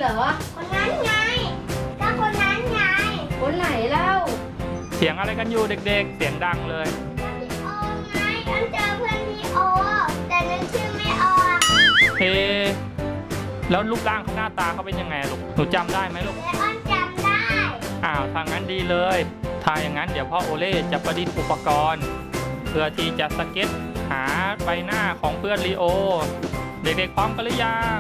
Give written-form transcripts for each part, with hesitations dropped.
เหรอคนนั้นไงก็คนนั้นไงคนไหนเล่าเสียงอะไรกันอยู่เด็กๆเสียงดังเลยพี่โอไงอ้นเจอเพื่อนพี่โอแต่นึกชื่อไม่ออกแล้วรูปร่างเขาหน้าตาเขาเป็นยังไงลูกหนูจำได้ไหมลูกอ้นจำได้ทางนั้นดีเลยถ้าอย่างนั้นเดี๋ยวพ่อโอเล่จะประดิษฐ์อุปกรณ์เพื่อที่จะสเก็ตหาใบหน้าของเพื่อนลีโอเด็กๆพร้อมกันหรือยัง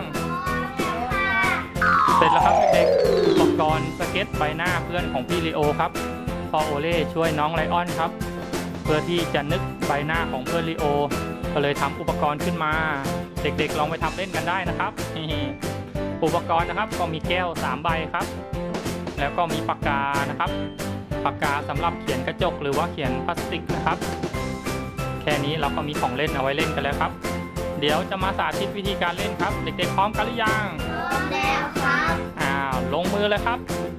เสร็จแล้วครับเด็กๆอุปกรณ์สเก็ตใบหน้าเพื่อนของพี่ลีโอครับพ่อโอเล่ช่วยน้องไลออนครับเพื่อที่จะนึกใบหน้าของเพื่อนลีโอก็เลยทำอุปกรณ์ขึ้นมาเด็กๆลองไปทำเล่นกันได้นะครับอุปกรณ์นะครับก็มีแก้ว3 ใบครับแล้วก็มีปากกานะครับปากกาสำหรับเขียนกระจกหรือว่าเขียนพลาสติกนะครับแค่นี้เราก็มีของเล่นเอาไว้เล่นกันแล้วครับเดี๋ยวจะมาสาธิตวิธีการเล่นครับเด็กๆพร้อมกันหรือยังพร้อมแล้วครับลงมือเลยครับ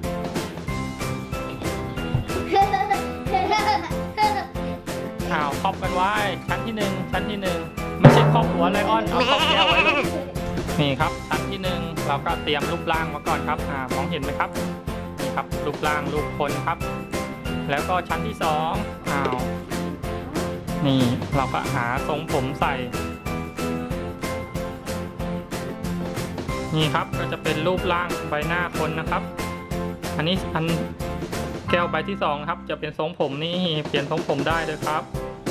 ครอบกันไว้ชั้นที่1ชั้นที่1ไม่ใช่ครอบหัวไลออนเอาครอบแก้วไว้เลยนี่ครับชั้นที่1เราก็เตรียมรูปร่างมาก่อนครับมองเห็นไหมครับนี่ครับรูปร่างรูปคนครับแล้วก็ชั้นที่2นี่เราก็หาทรงผมใส่นี่ครับก็จะเป็นรูปร่างใบหน้าคนนะครับอันนี้แก้วใบที่2ครับจะเป็นทรงผมนี่เปลี่ยนทรงผมได้เลยครับ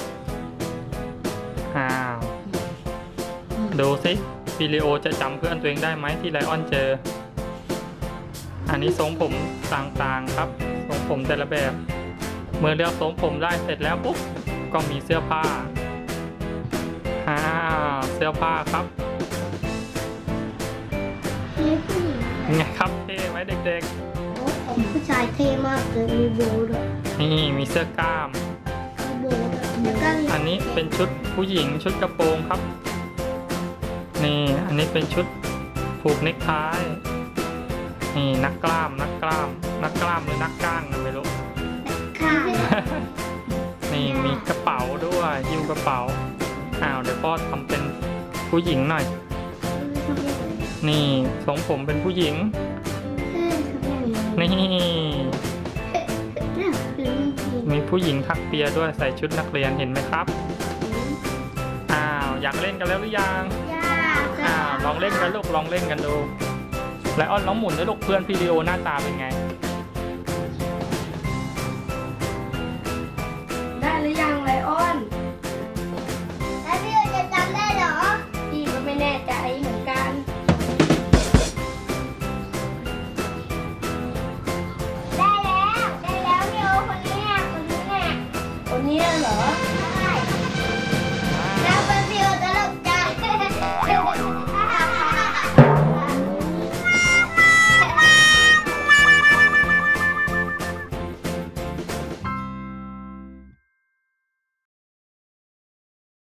ดูสิฟิลิโอจะจำเพื่อนตัวเองได้ไหมที่ไลออนเจออันนี้ทรงผมต่างๆครับทรงผมแต่ละแบบเมื่อเลือกทรงผมได้เสร็จแล้วปุ๊บก็มีเสื้อผ้าเสื้อผ้าครับไงครับเท่ไหมเด็กๆผมผู้ชายเท่มากเลยมีโบว์ด้วยนี่มีเสื้อกล้ามอันนี้เป็นชุดผู้หญิงชุดกระโปรงครับนี่อันนี้เป็นชุดผูกเนคไทนี่นักกล้ามหรือนักก้านนะไม่รู้นี่มีกระเป๋าด้วยยิ้วกระเป๋าเดี๋ยวพ่อทำเป็นผู้หญิงหน่อยนี่ทรงผมเป็นผู้หญิงนี่มีผู้หญิงถักเปียด้วยใส่ชุดนักเรียนเห็นไหมครับอยากเล่นกันแล้วหรือยังลองเล่นกันลูกลองเล่นกันดูไลออนลองหมุนด้วยลูกเพื่อนพี่ลีโอหน้าตาเป็นไง